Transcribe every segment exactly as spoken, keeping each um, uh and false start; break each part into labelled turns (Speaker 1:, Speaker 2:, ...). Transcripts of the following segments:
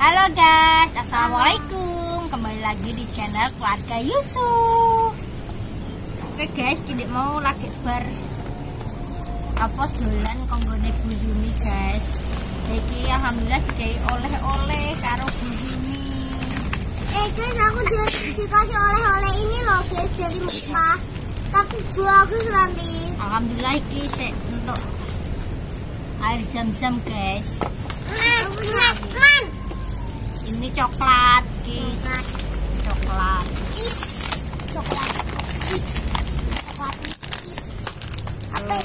Speaker 1: Halo guys, assalamualaikum. Kembali lagi di channel keluarga Yusuf. Oke guys, kita mau lagi bar apa dolan konggone Bu Yuni guys. Iki alhamdulillah dikai oleh-oleh karo Bu Yuni.
Speaker 2: Eh guys, aku di dikasih oleh-oleh ini loh guys dari Mekah. Tapi bagus nanti.
Speaker 1: Alhamdulillah iki sik untuk air zam-zam guys.
Speaker 2: Man, man, man.
Speaker 1: Ini coklat guys. Coklat.
Speaker 2: Is. Coklat. Is. Coklat. Is. Apa?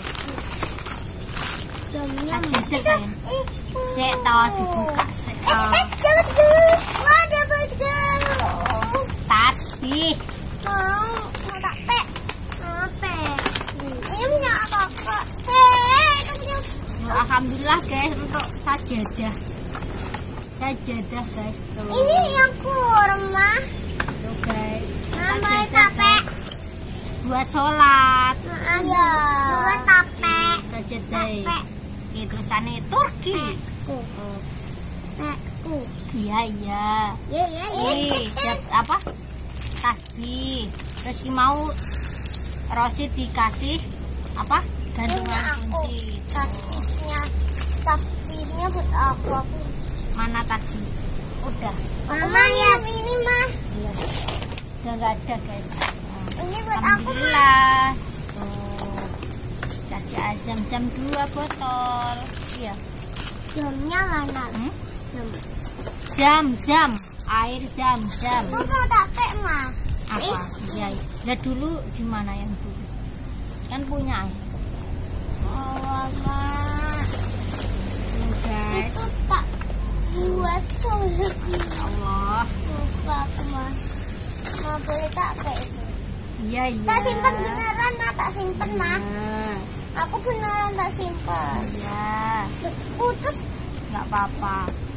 Speaker 2: Jamnya
Speaker 1: Ada kan? Sik to dibuka sik to.
Speaker 2: Eh, dapat dulu. Wah, dapat dulu.
Speaker 1: Tasbih.
Speaker 2: Mau, mau tak pek. Mau pek. Ini punya apa kok? Eh, itu punya.
Speaker 1: Alhamdulillah guys untuk sajadah. Sajadah guys tuh.
Speaker 2: Ini yang kurma.
Speaker 1: Tuh guys.
Speaker 2: Namanya
Speaker 1: Sajadah,
Speaker 2: tape.
Speaker 1: guys. Buat sholat.
Speaker 2: Iya. Buat tape.
Speaker 1: Sajadah.
Speaker 2: Tape.
Speaker 1: Itu tulisannya Turki.
Speaker 2: Ku. Ku.
Speaker 1: Iya iya.
Speaker 2: Iya, iya, iya.
Speaker 1: Ih, jat- apa? Tasbih. Terus ini mau Rosi dikasih apa? Gantungan kunci.
Speaker 2: Tasbihnya, tasbihnya buat aku. Aku.
Speaker 1: Mana tasbih? Udah.
Speaker 2: Mama lihat ini mah.
Speaker 1: Iya. Udah nggak ada guys.
Speaker 2: Ini buat aku mah.
Speaker 1: Alhamdulillah. Tuh. Kasih air zam-zam dua botol. Iya.
Speaker 2: Jamnya mana?
Speaker 1: Hmm?
Speaker 2: Jam.
Speaker 1: Zam-zam. Air zam-zam.
Speaker 2: Itu mau tape mah.
Speaker 1: Apa? Iya. Lihat dulu di mana yang dulu. Kan punya air.
Speaker 2: Oh, mama.
Speaker 1: Tuh, guys.
Speaker 2: Itu tak buat sholat.
Speaker 1: Allah.
Speaker 2: Lupa aku mah. Mau boleh tape itu.
Speaker 1: Iya iya.
Speaker 2: Tak simpan beneran mah, tak simpan mah.
Speaker 1: Iya.
Speaker 2: Aku beneran tak simpan.
Speaker 1: Iya.
Speaker 2: Putus.
Speaker 1: Nggak apa-apa.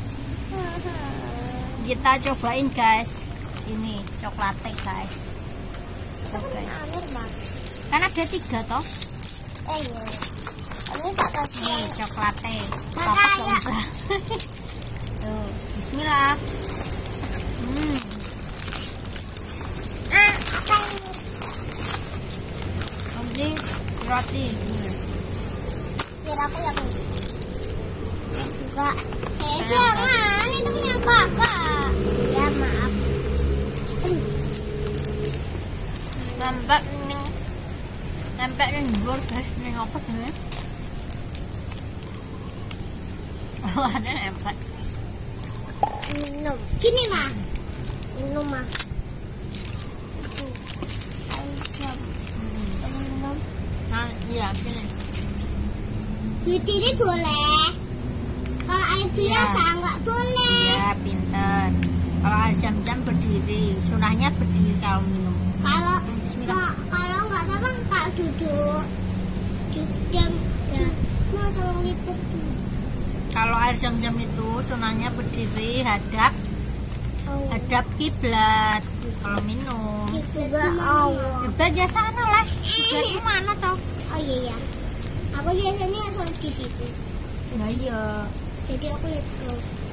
Speaker 1: Kita cobain guys. Ini coklatnya guys. Tuh, guys.
Speaker 2: Amir mah.
Speaker 1: Kan ada tiga toh.
Speaker 2: Eh iya. Ini tak kasih.
Speaker 1: Nih coklatnya.
Speaker 2: Makanya.
Speaker 1: Papa nggak usah. Tuh, Bismillah. Hmm.
Speaker 2: Ah, apa ini?
Speaker 1: Ini roti.
Speaker 2: Biar aku yang ini. Juga. Eh jangan, itu punya kakak. Ya maaf.
Speaker 1: Nampak ini. Nampak ini luar guys. Ini apa sih? Oh ada nampak.
Speaker 2: Minum. Gini mah. Minum mah. Itu. Aisyah. Minum.
Speaker 1: Nah, iya sini.
Speaker 2: Duit ini boleh. Kalau air biasa nggak boleh.
Speaker 1: Iya pinter. Kalau air jam-jam berdiri, sunahnya berdiri kalau minum.
Speaker 2: Kalau
Speaker 1: Bismillah.
Speaker 2: kalau nggak apa-apa nggak duduk. Duduk. Ya. Mau tolong liput dulu.
Speaker 1: Kalau air jam-jam itu sunahnya berdiri hadap
Speaker 2: Oh.
Speaker 1: hadap kiblat. Kalau minum,
Speaker 2: Juga Allah.
Speaker 1: kiblat ya sana lah. Kiblat itu mana toh?
Speaker 2: Oh iya ya. Aku biasanya sholat di situ.
Speaker 1: Nah iya.
Speaker 2: Jadi aku lihat ke.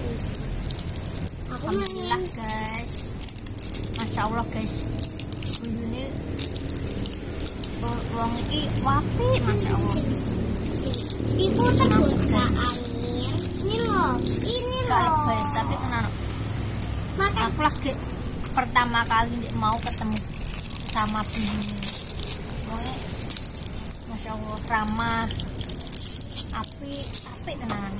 Speaker 2: Aku
Speaker 1: Alhamdulillah
Speaker 2: main.
Speaker 1: guys. Masya Allah guys. Ini uang ini wapi Masya Allah.
Speaker 2: Diputar buat Kak Amir. Ini loh. Ini
Speaker 1: Gak
Speaker 2: loh.
Speaker 1: lebay tapi kenapa?
Speaker 2: Makan.
Speaker 1: Aku lagi pertama kali mau ketemu sama Bini. Pokoknya Masya Allah ramah, api, api tenan.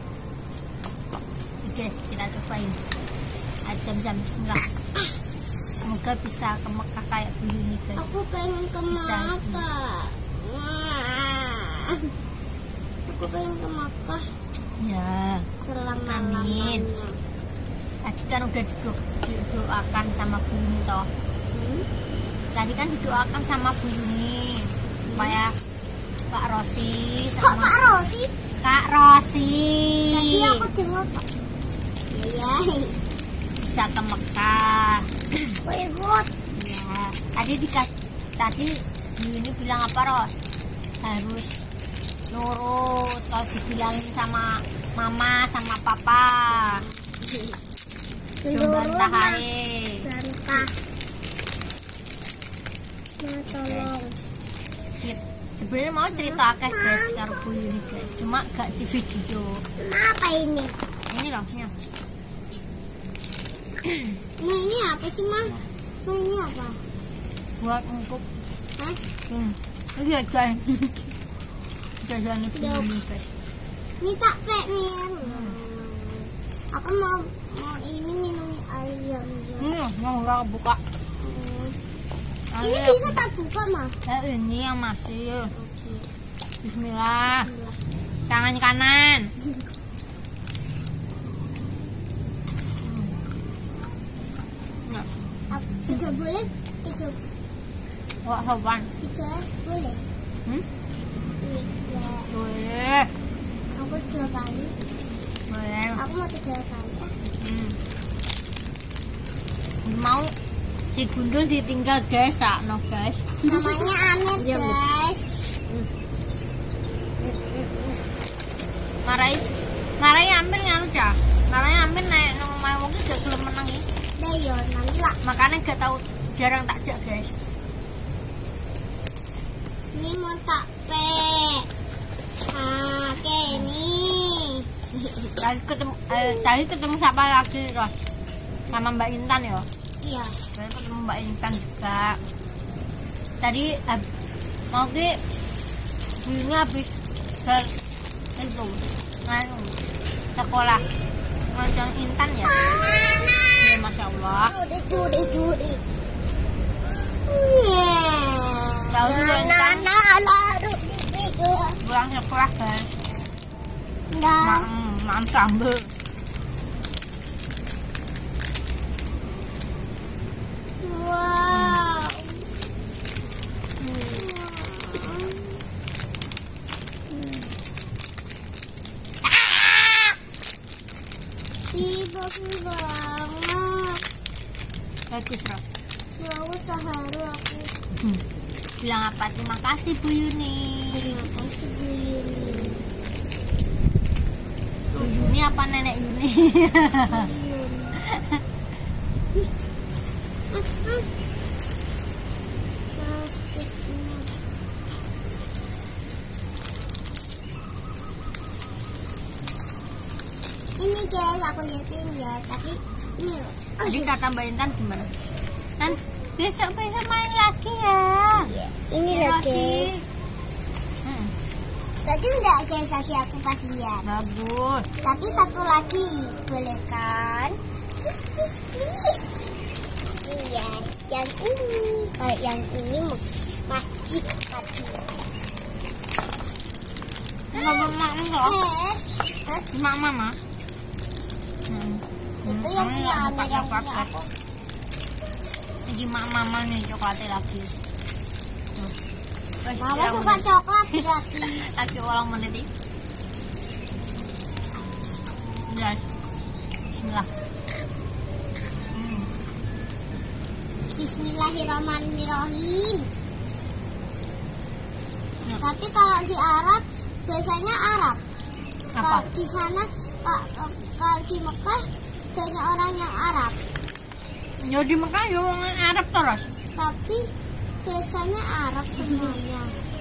Speaker 1: Guys, kita cobain. Air jam-jam Bismillah. Semoga bisa ke Mekah kayak Bini guys.
Speaker 2: Aku pengen ke
Speaker 1: Bisa.
Speaker 2: Makkah. Wah. Aku pengen ke Makkah
Speaker 1: Ya,
Speaker 2: selama
Speaker 1: Amin.
Speaker 2: lamanya.
Speaker 1: tadi kan udah dido- didoakan sama Bu Yuni toh.
Speaker 2: Hmm?
Speaker 1: Tadi kan didoakan sama Bu Yuni supaya Pak Rosi
Speaker 2: Kok
Speaker 1: sama
Speaker 2: Pak Rosi?
Speaker 1: Kak Rosi
Speaker 2: Tadi aku dengar Pak. Iya.
Speaker 1: bisa ke Mekah.
Speaker 2: Aku ikut.
Speaker 1: Ya, tadi dikas tadi Bu Yuni bilang apa Ros? Harus nurut kalau dibilangin sama mama sama papa. Bantah ae.
Speaker 2: Bantah. Nah, tolong.
Speaker 1: Sip. Sebenarnya mau cerita akeh guys karo Bu Yuni guys, cuma gak di video.
Speaker 2: Apa ini?
Speaker 1: Ini loh, ini.
Speaker 2: Nah, ini apa sih, Ma? Nah, ini apa?
Speaker 1: Buat empuk.
Speaker 2: Hah?
Speaker 1: Hmm. Iya guys. Jajan Bu Yuni guys.
Speaker 2: Ini tak pekmir. Aku mau mau ini minum ayam.
Speaker 1: Ini mau gak buka.
Speaker 2: Hmm. Ini bisa tak buka, Ma?
Speaker 1: Eh, ini yang masih.
Speaker 2: Oke.
Speaker 1: Bismillah. Tangan kanan.
Speaker 2: Aku tiga boleh? Tiga.
Speaker 1: Wah, sopan.
Speaker 2: Tiga boleh?
Speaker 1: Hmm?
Speaker 2: Tiga.
Speaker 1: Boleh.
Speaker 2: Aku dua kali.
Speaker 1: Boleh.
Speaker 2: Aku mau tiga kali.
Speaker 1: Hmm. Mau si gundul ditinggal guys, sakno guys.
Speaker 2: Namanya Amir,
Speaker 1: Iya, Bu.
Speaker 2: guys.
Speaker 1: Marai, marai Amir nganu cah. Marai Amir naik nang omahe wong iki gak gelem meneng iki.
Speaker 2: Dayo nanti lah.
Speaker 1: Makanya gak tahu, jarang tak jak guys.
Speaker 2: Ini mau tak pek. Ah, oke ini.
Speaker 1: Tadi ketemu, eh, tadi ketemu siapa lagi Ros? Sama Mbak Intan ya.
Speaker 2: Iya.
Speaker 1: Tadi ketemu Mbak Intan juga. Tadi eh, mau ke ini habis ke itu nganu sekolah ngajang Intan ya. Ya Masya Allah.
Speaker 2: Duri duri duri.
Speaker 1: Tahu juga Intan
Speaker 2: lalu
Speaker 1: pulang sekolah guys.
Speaker 2: Enggak.
Speaker 1: Mam, mam sambel.
Speaker 2: Wow. Ih, bagus banget.
Speaker 1: Bagus Ros.
Speaker 2: Aku terharu aku.
Speaker 1: Hmm. Bilang apa? Terima kasih Bu Yuni.
Speaker 2: Terima kasih Bu Yuni.
Speaker 1: Bu Yuni apa nenek Yuni?
Speaker 2: Ini guys, aku liatin ya, tapi ini loh.
Speaker 1: Jadi kata Mbak Intan gimana? Dan besok besok main lagi ya.
Speaker 2: Ini
Speaker 1: Ya,
Speaker 2: loh
Speaker 1: Rosi.
Speaker 2: guys.
Speaker 1: Hmm,
Speaker 2: Tadi enggak guys, tadi aku pas lihat.
Speaker 1: bagus.
Speaker 2: Tapi satu lagi, boleh kan? Please, please, please. Iya, yang ini. Oh, yang ini masjid tadi.
Speaker 1: Ngomong mak enggak?
Speaker 2: Eh, Hah?
Speaker 1: Mak mama. Hmm.
Speaker 2: Itu yang punya
Speaker 1: Hmm,
Speaker 2: Amir, yang
Speaker 1: coklat,
Speaker 2: punya
Speaker 1: coklat.
Speaker 2: aku.
Speaker 1: Ini mak mama nih coklatnya lagi. Hmm. Wes,
Speaker 2: Mama
Speaker 1: pirang
Speaker 2: suka
Speaker 1: menit?
Speaker 2: coklat berarti.
Speaker 1: Lagi ulang menit ini. Bismillah. Bismillah. Hmm.
Speaker 2: Bismillahirrahmanirrahim.
Speaker 1: Ya.
Speaker 2: Tapi kalau di Arab biasanya Arab.
Speaker 1: Apa?
Speaker 2: Kalau di sana Pak, kalau di Mekah banyak orang yang Arab.
Speaker 1: Ya di Mekah ya orang Arab terus.
Speaker 2: Tapi biasanya Arab semuanya.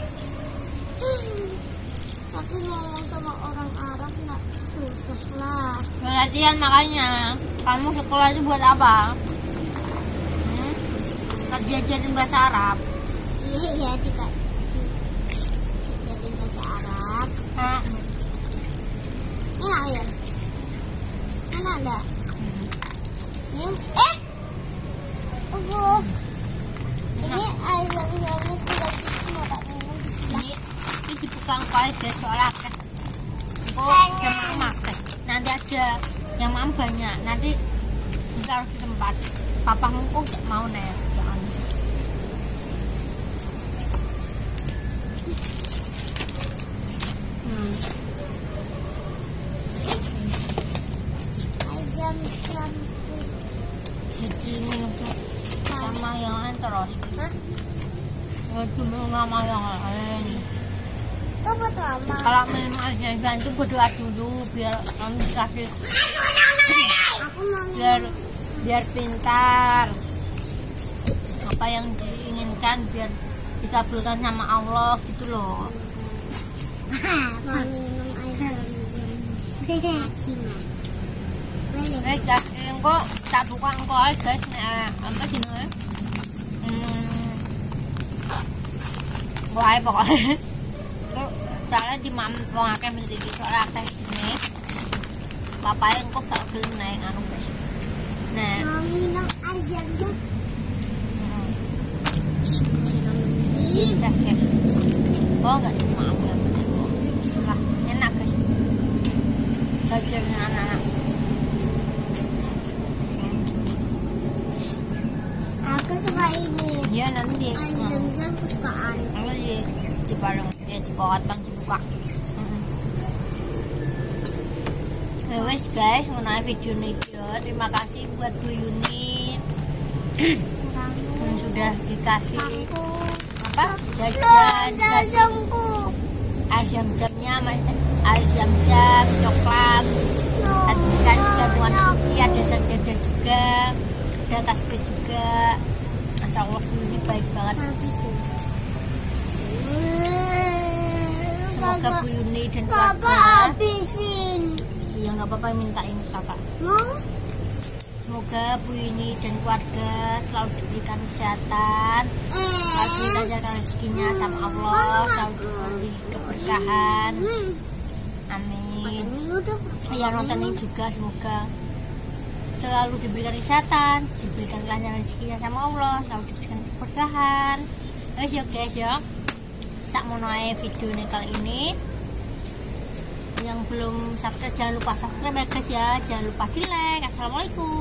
Speaker 2: Tapi ngomong sama orang Arab nggak susah lah.
Speaker 1: Latihan makanya. Kamu sekolah itu buat apa? Hmm? Tak diajarin bahasa Arab.
Speaker 2: Iya iya juga. Jadi bahasa Arab.
Speaker 1: Ah.
Speaker 2: Enak ya? Enak enggak? Ini eh. Oh. Ini ayamnya ini tidak mau tak minum.
Speaker 1: Ini ini dibuka engkau aja soalnya kan. Oh, yang mama teh. Nanti aja yang mama banyak. Nanti ditaruh di tempat. Papamu kok gak mau nih. Jangan. Hmm.
Speaker 2: Ayam campur.
Speaker 1: Jadi minum sama yang lain terus.
Speaker 2: Hah?
Speaker 1: Itu minum sama yang lain.
Speaker 2: Itu buat mama.
Speaker 1: Kalau minum aja itu berdoa dulu biar kamu dikasih
Speaker 2: Aku mau minum.
Speaker 1: biar biar pintar, apa yang diinginkan biar dikabulkan sama Allah gitu loh.
Speaker 2: Mau minum air zam-zam.
Speaker 1: Eh guys, engko tak buka engko ae guys nek apa jenenge? Hmm. Wae pokoke. Kok cara di mam wong akeh mesti iki soal akeh sini. Papae engko gak gelem naik anu guys. Nah,
Speaker 2: Mau minum air zam-zam.
Speaker 1: bisa guys. Oh enggak cuma aku yang penting kok. Bismillah, enak guys. Belajarnya anak-anak.
Speaker 2: Aku suka ini.
Speaker 1: Ya nanti.
Speaker 2: Air zam-zam kesukaan.
Speaker 1: Kalau di di barang ya di bawah bang dibuka. Nah, wes guys, mengenai video ini terima kasih buat Bu Yuni yang sudah dikasih
Speaker 2: Aku.
Speaker 1: apa jajan dikasih
Speaker 2: Zam-zamku.
Speaker 1: air jam-jamnya, air jam-jam, coklat, dan kan juga tuan suci, ada sajadah juga, ada tasbih juga. Masya Allah Bu Yuni baik banget. Semoga Bu Yuni dan
Speaker 2: Kakak
Speaker 1: keluarga,
Speaker 2: habisin.
Speaker 1: ya nggak apa-apa minta ini kakak.
Speaker 2: Mau?
Speaker 1: Semoga Bu Yuni dan keluarga selalu diberikan kesehatan, selalu
Speaker 2: Eh.
Speaker 1: dilancarkan rezekinya sama Allah, selalu diberi keberkahan.
Speaker 2: Hmm.
Speaker 1: Amin.
Speaker 2: Dulu dong.
Speaker 1: Yang nonton ini juga semoga selalu diberikan kesehatan, diberikan kelancaran rezekinya sama Allah, selalu diberikan keberkahan. Guys ya guys ya, sak monoe video ini kali ini. Yang belum subscribe jangan lupa subscribe ya guys ya, jangan lupa di like. Assalamualaikum.